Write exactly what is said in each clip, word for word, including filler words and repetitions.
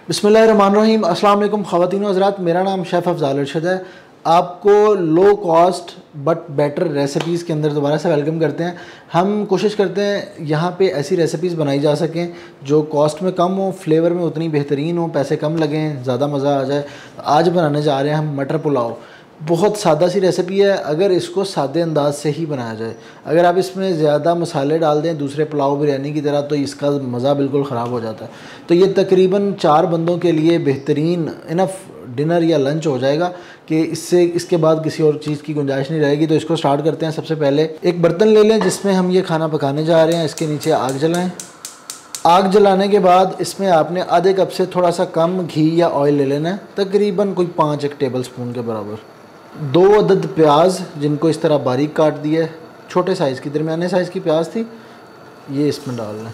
बिस्मिल्लाहिर्रहमानिर्रहीम। अस्सलाम वालेकुम ख़वातीन व हज़रात, मेरा नाम शेफ़ अफ़ज़ाल अरशद है। आपको low cost but better recipes के अंदर दोबारा से वेलकम करते हैं। हम कोशिश करते हैं यहाँ पे ऐसी रेसिपीज़ बनाई जा सकें जो कॉस्ट में कम हो, फ्लेवर में उतनी बेहतरीन हो, पैसे कम लगें, ज़्यादा मज़ा आ जाए। आज बनाने जा रहे हैं हम मटर पुलाव। बहुत सादा सी रेसिपी है अगर इसको सादे अंदाज से ही बनाया जाए। अगर आप इसमें ज़्यादा मसाले डाल दें दूसरे पुलाव बिरयानी की तरह तो इसका मज़ा बिल्कुल ख़राब हो जाता है। तो ये तकरीबन चार बंदों के लिए बेहतरीन इनफ डिनर या लंच हो जाएगा कि इससे इसके बाद किसी और चीज़ की गुंजाइश नहीं रहेगी। तो इसको स्टार्ट करते हैं। सबसे पहले एक बर्तन ले लें जिसमें हम ये खाना पकाने जा रहे हैं। इसके नीचे आग जलाएँ। आग जलाने के बाद इसमें आपने आधे कप से थोड़ा सा कम घी या ऑयल ले लेना है, तकरीबन कोई पाँच एक टेबल स्पून के बराबर। दो अदद प्याज जिनको इस तरह बारीक काट दिया है, छोटे साइज़ की दरमियाने साइज़ की प्याज थी, ये इसमें डालना है।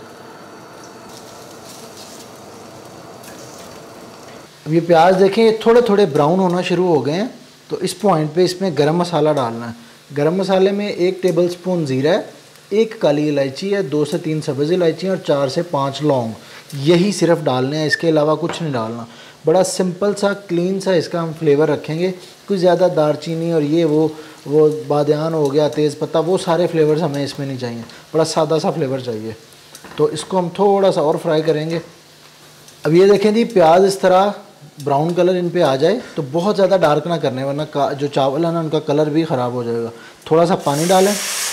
अब ये प्याज देखें ये थोड़े थोड़े ब्राउन होना शुरू हो गए हैं, तो इस पॉइंट पे इसमें गरम मसाला डालना है। गरम मसाले में एक टेबल स्पून ज़ीरा है, एक काली इलायची है, दो से तीन सब्ज़ इलायची और चार से पाँच लौंग, यही सिर्फ डालने हैं, इसके अलावा कुछ नहीं डालना। बड़ा सिंपल सा क्लीन सा इसका हम फ्लेवर रखेंगे। कुछ ज़्यादा दारचीनी और ये वो वो बादयान हो गया, तेज़पत्ता, वो सारे फ्लेवर्स हमें इसमें नहीं चाहिए। बड़ा सादा सा फ्लेवर चाहिए। तो इसको हम थोड़ा सा और फ्राई करेंगे। अब ये देखें जी, प्याज इस तरह ब्राउन कलर इन पे आ जाए तो बहुत ज़्यादा डार्क ना करने, वरना जो चावल है ना उनका कलर भी ख़राब हो जाएगा। थोड़ा सा पानी डालें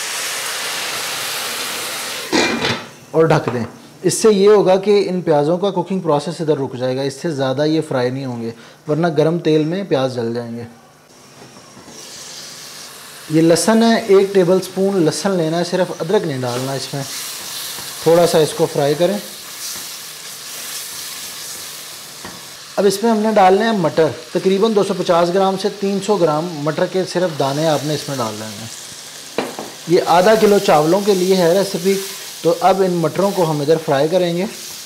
और ढक दें। इससे ये होगा कि इन प्याज़ों का कुकिंग प्रोसेस इधर रुक जाएगा, इससे ज़्यादा ये फ्राई नहीं होंगे, वरना गर्म तेल में प्याज जल जाएंगे। ये लहसुन है, एक टेबल स्पून लहसुन लेना है, सिर्फ अदरक नहीं डालना इसमें। थोड़ा सा इसको फ्राई करें। अब इसमें हमने डालने हैं मटर, तकरीबन दो सौ पचास ग्राम से तीन सौ ग्राम मटर के सिर्फ दाने आपने इसमें डाल देने हैं। ये आधा किलो चावलों के लिए है रेसिपी। तो अब इन मटरों को हम इधर फ्राई करेंगे।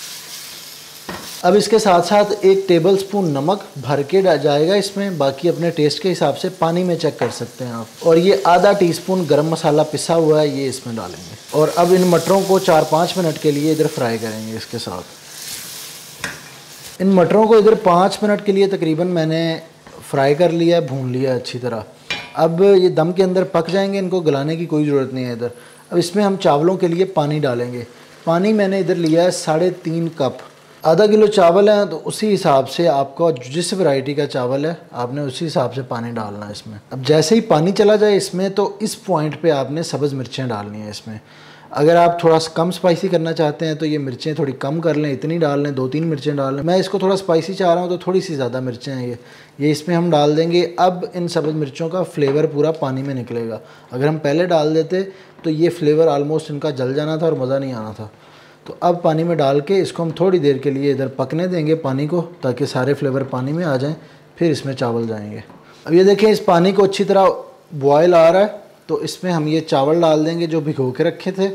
अब इसके साथ साथ एक टेबल स्पून नमक भर के जाएगा इसमें, बाकी अपने टेस्ट के हिसाब से पानी में चेक कर सकते हैं आप। और ये आधा टीस्पून गरम मसाला पिसा हुआ है, ये इसमें डालेंगे। और अब इन मटरों को चार पाँच मिनट के लिए इधर फ्राई करेंगे इसके साथ। इन मटरों को इधर पाँच मिनट के लिए तकरीबन मैंने फ्राई कर लिया है, भून लिया है अच्छी तरह। अब ये दम के अंदर पक जाएंगे, इनको गलाने की कोई ज़रूरत नहीं है इधर। अब इसमें हम चावलों के लिए पानी डालेंगे। पानी मैंने इधर लिया है साढ़े तीन कप। आधा किलो चावल है तो उसी हिसाब से आपका जिस वैरायटी का चावल है आपने उसी हिसाब से पानी डालना है इसमें। अब जैसे ही पानी चला जाए इसमें तो इस पॉइंट पे आपने सब्ज़ मिर्चें डालनी है इसमें। अगर आप थोड़ा कम स्पाइसी करना चाहते हैं तो ये मिर्चें थोड़ी कम कर लें, इतनी डाल लें, दो तीन मिर्चें डाल लें। मैं इसको थोड़ा स्पाइसी चाह रहा हूँ तो थोड़ी सी ज़्यादा मिर्चें हैं ये ये इसमें हम डाल देंगे। अब इन सब्ज़ मिर्चों का फ्लेवर पूरा पानी में निकलेगा। अगर हम पहले डाल देते तो ये फ्लेवर आलमोस्ट इनका जल जाना था और मज़ा नहीं आना था। तो अब पानी में डाल के इसको हम थोड़ी देर के लिए इधर पकने देंगे पानी को, ताकि सारे फ्लेवर पानी में आ जाएँ, फिर इसमें चावल जाएंगे। अब ये देखें इस पानी को अच्छी तरह बॉयल आ रहा है, तो इसमें हम ये चावल डाल देंगे जो भिगो के रखे थे।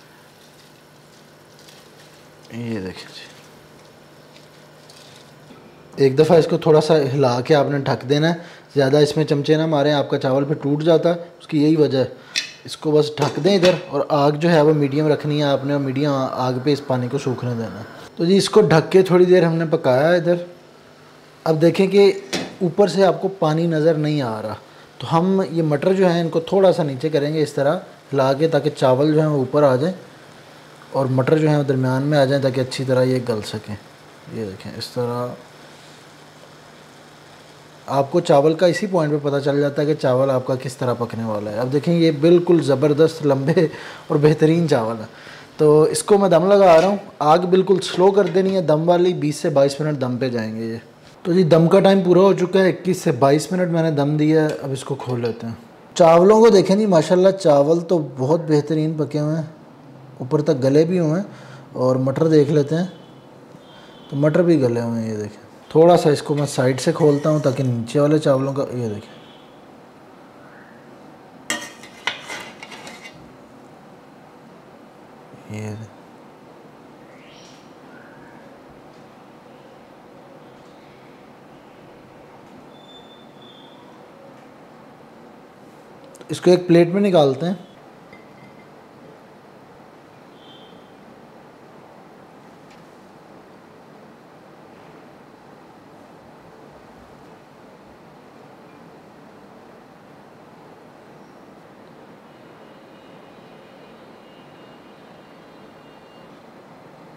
ये देखें जी, एक दफ़ा इसको थोड़ा सा हिला के आपने ढक देना है। ज़्यादा इसमें चमचे ना मारें, आपका चावल फिर टूट जाता है, उसकी यही वजह है। इसको बस ढक दें इधर, और आग जो है वो मीडियम रखनी है आपने, और मीडियम आग पे इस पानी को सूखने देना है। तो जी इसको ढक के थोड़ी देर हमने पकाया है इधर। अब देखें कि ऊपर से आपको पानी नज़र नहीं आ रहा, तो हम ये मटर जो है इनको थोड़ा सा नीचे करेंगे इस तरह हिला के, ताकि चावल जो है वो ऊपर आ जाए और मटर जो है वो दरमियान में आ जाए, ताकि अच्छी तरह ये गल सकें। ये देखें इस तरह आपको चावल का इसी पॉइंट पे पता चल जाता है कि चावल आपका किस तरह पकने वाला है। अब देखें ये बिल्कुल ज़बरदस्त लंबे और बेहतरीन चावल है। तो इसको मैं दम लगा रहा हूँ। आग बिल्कुल स्लो कर देनी है दम वाली, बीस से बाईस मिनट दम पे जाएंगे ये। तो जी दम का टाइम पूरा हो चुका है, इक्कीस से बाईस मिनट मैंने दम दिया है। अब इसको खोल लेते हैं। चावलों को देखें जी, माशाल्लाह चावल तो बहुत बेहतरीन पके हुए हैं, ऊपर तक गले भी हुए हैं। और मटर देख लेते हैं, तो मटर भी गले हुए हैं। ये देखें, थोड़ा सा इसको मैं साइड से खोलता हूँ ताकि नीचे वाले चावलों का, ये देखें ये इसको एक प्लेट में निकालते हैं।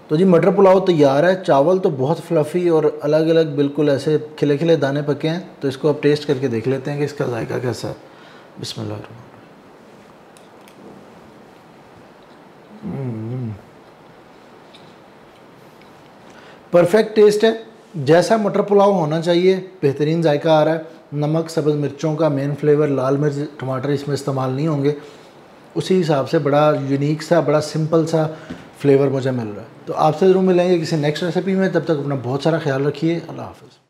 तो जी मटर पुलाव तैयार है। चावल तो बहुत फ्लफ़ी और अलग अलग बिल्कुल ऐसे खिले खिले दाने पके हैं। तो इसको अब टेस्ट करके देख लेते हैं कि इसका जायका कैसा है। बिस्मिल्लाह। परफेक्ट टेस्ट है, जैसा मटर पुलाव होना चाहिए। बेहतरीन जायका आ रहा है। नमक, सब्ज़ मिर्चों का मेन फ्लेवर, लाल मिर्च टमाटर इसमें इस्तेमाल नहीं होंगे। उसी हिसाब से बड़ा यूनिक सा, बड़ा सिंपल सा फ्लेवर मुझे मिल रहा है। तो आपसे ज़रूर मिलेंगे किसी नेक्स्ट रेसिपी में। तब तक अपना बहुत सारा ख्याल रखिए। अल्लाह हाफ़िज़।